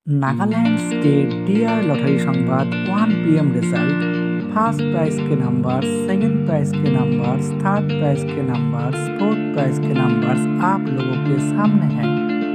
Nagaland state D R lottery Sambad 1 PM result. First prize के numbers, second prize के numbers, third prize के numbers, fourth prize के numbers आप लोगों के सामने हैं।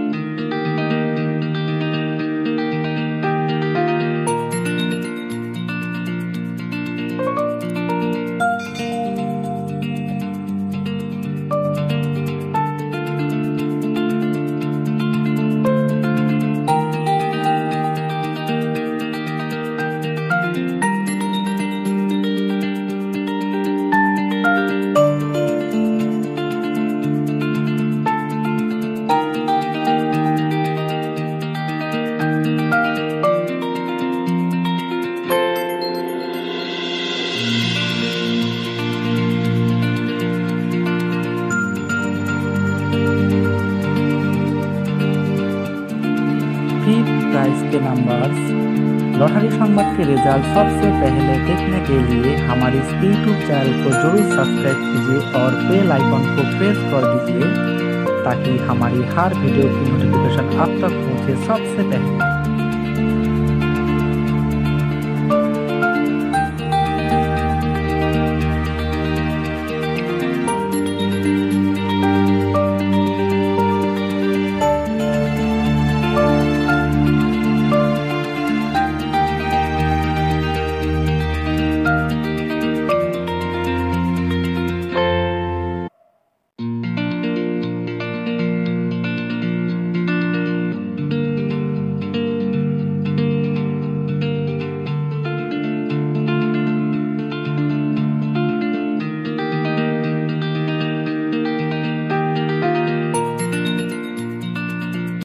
फिफ्थ प्राइज के नंबर्स। लॉटरी संवाद के रिजल्ट सबसे पहले देखने के लिए हमारे इस यूट्यूब चैनल को जरूर सब्सक्राइब कीजिए और बेल आइकन को प्रेस कर दीजिए ताकि हमारी हर वीडियो की नोटिफिकेशन आप तक पहुंचे सबसे पहले।